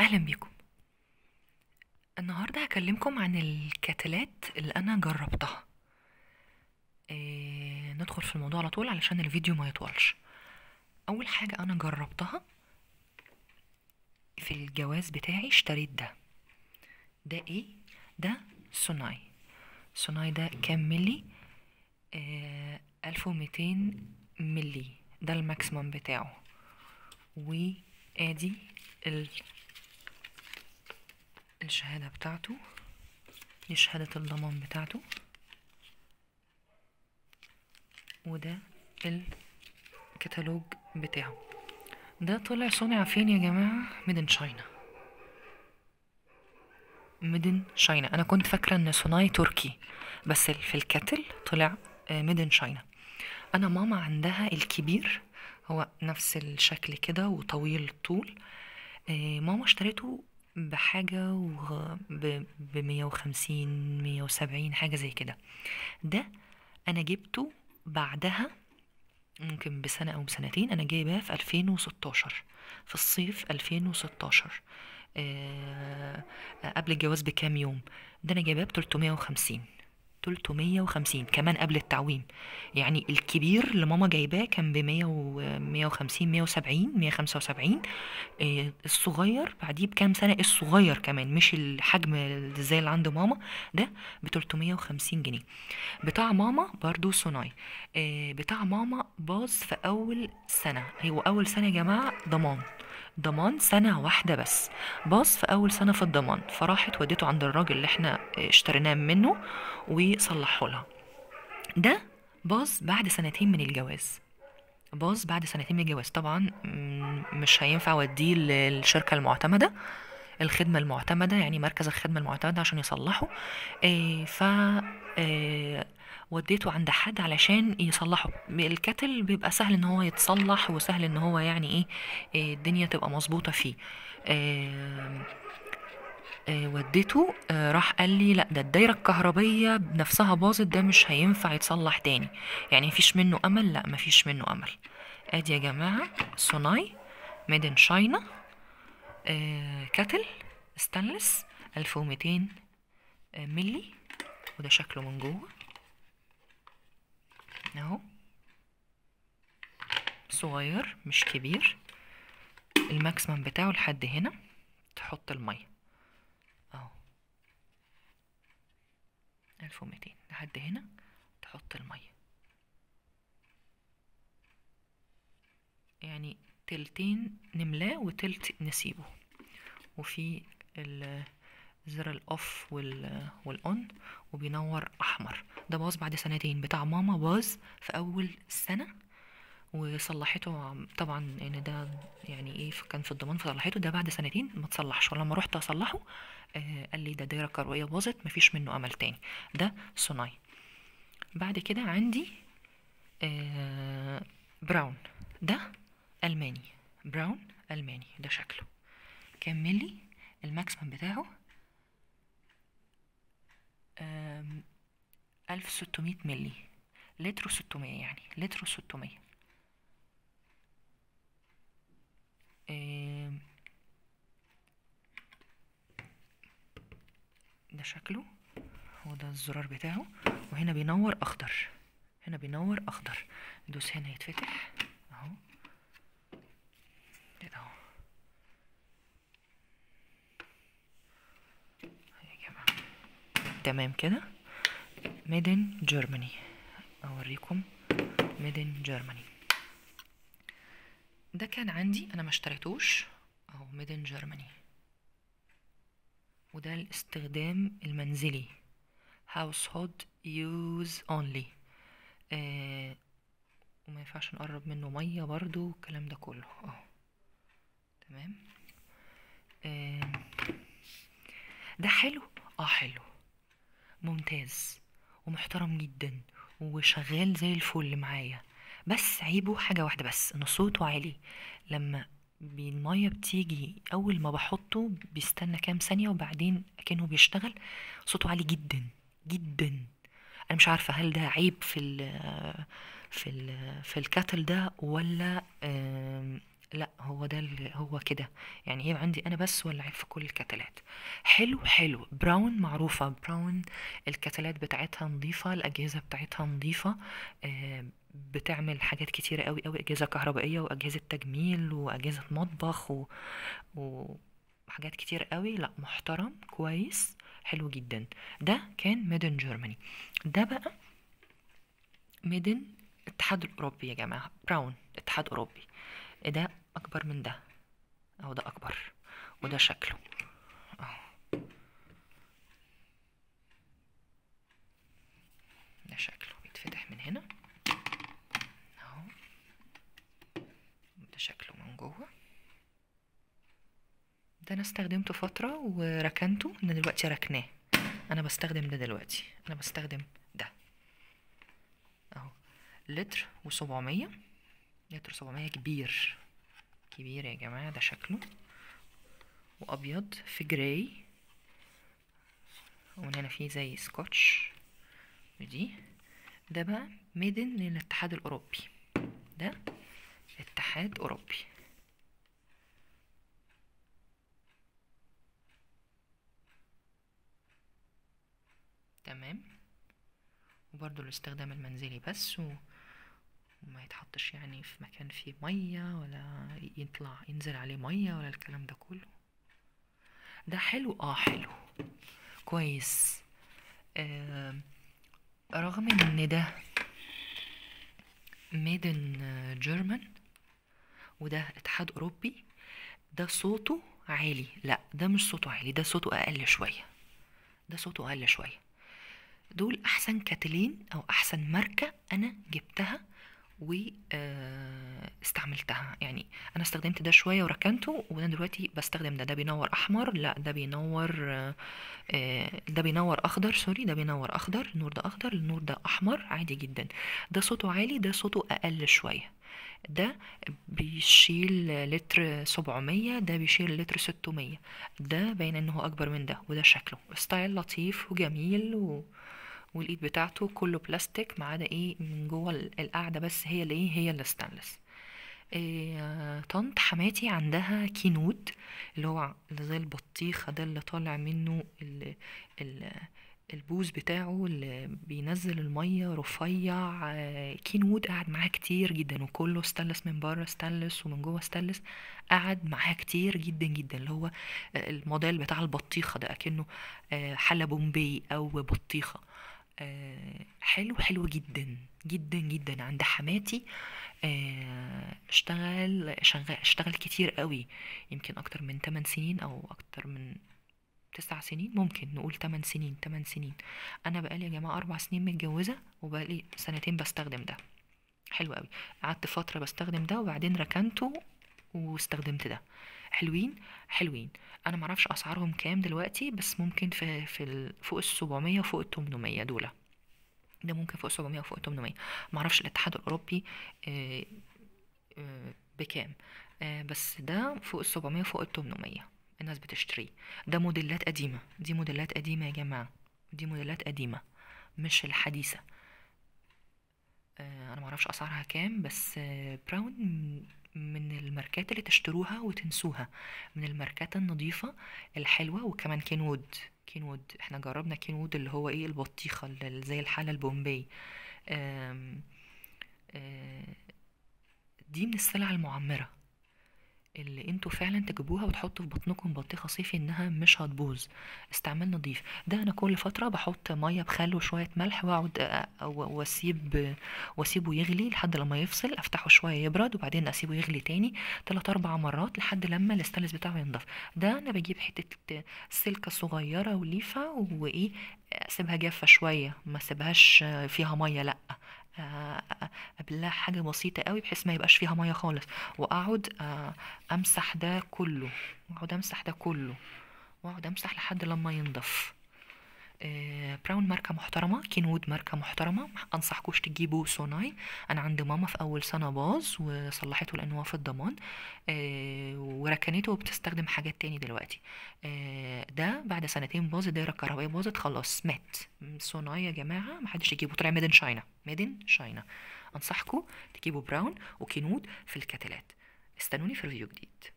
اهلا بيكم. النهارده هكلمكم عن الكتلات اللي انا جربتها. ندخل في الموضوع على طول علشان الفيديو ما يطولش. اول حاجه انا جربتها في الجواز بتاعي، اشتريت ده ايه؟ ده سوناي. سوناي ده كام ملي؟ 1200 ملي، ده الماكسيمم بتاعه. وادي الشهاده بتاعته، دي شهاده الضمان بتاعته، وده الكتالوج بتاعه. ده طلع صنع فين يا جماعة؟ ميدن شاينا. ميدن شاينا. انا كنت فاكرة ان صناعي تركي، بس في الكتل طلع ميدن شاينا. انا ماما عندها الكبير، هو نفس الشكل كده وطويل الطول. ماما اشتريته بحاجة ب150 170 حاجة زي كده. ده انا جبته بعدها ممكن بسنة أو بسنتين. أنا جايباه في 2016، في الصيف 2016. قبل الجواز بكام يوم. ده أنا جايباه ب350، 350 كمان قبل التعويم. يعني الكبير اللي ماما جايباه كان ب100 و150 170 175. الصغير بعديه بكام سنة، الصغير كمان مش الحجم زي اللي عند ماما، ده ب350 جنيه. بتاع ماما برضو صناي. بتاع ماما باظ في اول سنة. هو اول سنة يا جماعة ضمان سنة واحدة بس. باظ في اول سنة في الضمان، فراحت وديته عند الراجل اللي احنا اشتريناه منه وصلحه لها. ده باظ بعد سنتين من الجواز. باظ بعد سنتين من الجواز. طبعا مش هينفع اوديه للشركة المعتمدة، الخدمة المعتمدة، يعني مركز الخدمة المعتمدة عشان يصلحه. ف وديته عند حد علشان يصلحه. الكتل بيبقى سهل ان هو يتصلح، وسهل ان هو يعني ايه، الدنيا تبقى مظبوطة فيه. آه، وديته. راح قال لي لا، ده الدايرة الكهربية بنفسها باظت، ده مش هينفع يتصلح تاني. يعني مفيش منه امل؟ لا مفيش منه امل. ادي يا جماعة صناي ميدن شاينا، كاتل ستانلس 1200 ملي. وده شكله من جوه اهو، صغير مش كبير. الماكسيمم بتاعه لحد هنا، تحط المية اهو 1200 لحد هنا، تحط المية. يعني تلتين نملاه وتلت نسيبه. وفي زر الاوف والاون، وبينور احمر. ده باظ بعد سنتين. بتاع ماما باظ في اول سنة وصلحته طبعا، ان ده يعني ايه، كان في الضمان فصلحته. ده بعد سنتين ما تصلحش، ولما رحت اصلحه قال لي ده دايره كهربائيه باظت، مفيش منه امل تاني. ده صناي. بعد كده عندي براون. ده الماني. براون الماني. ده شكله كام ملي؟ الماكسيمم بتاعه 1600 ملي، لتر 600، يعني لتر 600. ده شكله، هو ده الزرار بتاعه، وهنا بينور اخضر، هنا بينور اخضر. ندوس هنا يتفتح اهو كده اهو يا جماعه. تمام كده. ميدن جيرماني. اوريكم ميدن جيرماني. ده كان عندي انا ما اشتريتوش اهو، ميدن جيرماني. وده الاستخدام المنزلي، household use only. وما ينفعش نقرب منه ميه برضو، الكلام ده كله اهو. تمام. ده حلو، حلو ممتاز ومحترم جدا وشغال زي الفل معايا. بس عيبه حاجة واحدة بس، ان صوته عالي. لما المية بتيجي اول ما بحطه بيستنى كام ثانية وبعدين كأنه بيشتغل. صوته عالي جدا جدا. انا مش عارفة هل ده عيب في الكاتل ده، ولا لا هو ده هو كده. يعني هي عندي انا بس ولا عيب في كل الكتلات؟ حلو حلو. براون معروفة براون، الكتلات بتاعتها نظيفة، الأجهزة بتاعتها نظيفة. بتعمل حاجات كتيرة قوي قوي، أجهزة كهربائية وأجهزة تجميل وأجهزة مطبخ وحاجات كتير قوي. لا محترم كويس حلو جدا. ده كان ميدن جيرماني. ده بقى ميدن الاتحاد الأوروبي يا جماعة. براون اتحاد أوروبي. ده أكبر من ده، أو ده أكبر، وده شكله أهو. ده شكله بيتفتح من هنا أهو. ده شكله من جوه. ده أنا استخدمته فترة وركنته، أنا دلوقتي ركناه. أنا بستخدم ده دلوقتي، أنا بستخدم ده أهو. لتر و700، لتر 700 كبير كبير يا جماعة. ده شكله، وأبيض في جراي، ومن هنا فيه زي سكوتش ودي. ده بقى ميدن للاتحاد الأوروبي. ده اتحاد أوروبي. تمام. وبرضو الاستخدام المنزلي بس، وما يتحطش يعني في مكان فيه مية، ولا يطلع ينزل عليه مية، ولا الكلام ده كله. ده حلو حلو كويس. آه رغم ان ده ميدن جيرمان وده اتحاد اوروبي، ده صوته عالي. لا ده مش صوته عالي، ده صوته اقل شوية، ده صوته اقل شوية. دول احسن كاتلين او احسن ماركة انا جبتها واستعملتها. يعني انا استخدمت ده شويه وركنته، وانا دلوقتي بستخدم ده. ده بينور احمر، لا ده بينور ده بينور اخضر، سوري ده بينور اخضر. النور ده اخضر، النور ده احمر عادي جدا. ده صوته عالي، ده صوته اقل شويه. ده بيشيل لتر 700، ده بيشيل لتر 600. ده باين انه اكبر من ده. وده شكله ستايل لطيف وجميل والايد بتاعته كله بلاستيك، ما عدا ايه من جوه القاعده بس هي اللي ايه، هي اللي ستانلس. طنط حماتي عندها كينود، اللي هو اللي زي البطيخه ده، اللي طالع منه ال البوز بتاعه اللي بينزل المية رفيع. كينود قعد معاها كتير جدا، وكله ستانلس، من بره ستانلس ومن جوه ستانلس. قعد معاها كتير جدا جدا، اللي هو الموديل بتاع البطيخة ده، أكنه حلة بومبي أو بطيخة. حلو حلو جدا جدا جدا عند حماتي. اشتغل كتير قوي، يمكن اكتر من 8 سنين او اكتر من 9 سنين، ممكن نقول 8 سنين. 8 سنين. انا بقالي يا جماعة 4 سنين متجوزة، وبقالي سنتين بستخدم ده. حلو قوي. قعدت فترة بستخدم ده وبعدين ركنته واستخدمت ده. حلوين حلوين. انا معرفش اسعارهم كام دلوقتي، بس ممكن فوق ال700 وفوق ال800 دول. ده ممكن فوق 700 وفوق 800. معرفش الاتحاد الاوروبي بكام. بس ده فوق 700 وفوق 800 الناس بتشتريه. ده موديلات قديمة، دي موديلات قديمة يا جماعة، دي موديلات قديمة مش الحديثة. انا معرفش اسعارها كام، بس براون من الماركات اللي تشتروها وتنسوها، من الماركات النظيفة الحلوة. وكمان كينوود، كينوود احنا جربنا كينوود اللي هو ايه البطيخة اللي زي الحالة البومبي. آم، آه، دي من السلع المعمرة اللي انتوا فعلا تجيبوها وتحطوا في بطنكم بطيخة صيفي، انها مش هتبوظ. استعمال نظيف. ده انا كل فترة بحط مية بخل وشوية ملح، واقعد واسيبه يغلي لحد لما يفصل، افتحه شوية يبرد، وبعدين اسيبه يغلي تاني 3 4 مرات لحد لما الاستانلس بتاعه ينضف. ده انا بجيب حتة سلكة صغيرة وليفة وايه، اسيبها جافة شوية، ما اسيبهاش فيها مية، لا ابلها حاجة بسيطة قوي بحيث ما يبقاش فيها مية خالص. واقعد امسح ده كله، واقعد امسح ده كله، واقعد امسح لحد لما ينضف. براون ماركة محترمة، كينوود ماركة محترمة. انصحكوش تجيبوا سوناي. انا عند ماما في اول سنة باظ وصلحته لانه هو في الضمان، وركنته وبتستخدم حاجات تاني دلوقتي. ده بعد سنتين باظ، الدايرة الكهربائية باظت خلاص مات. سوناي يا جماعة محدش يجيبه، طلع ميدن شاينا، ميدن شاينا. انصحكوا تجيبوا براون وكينود في الكتلات. استنوني في ريفيو جديد.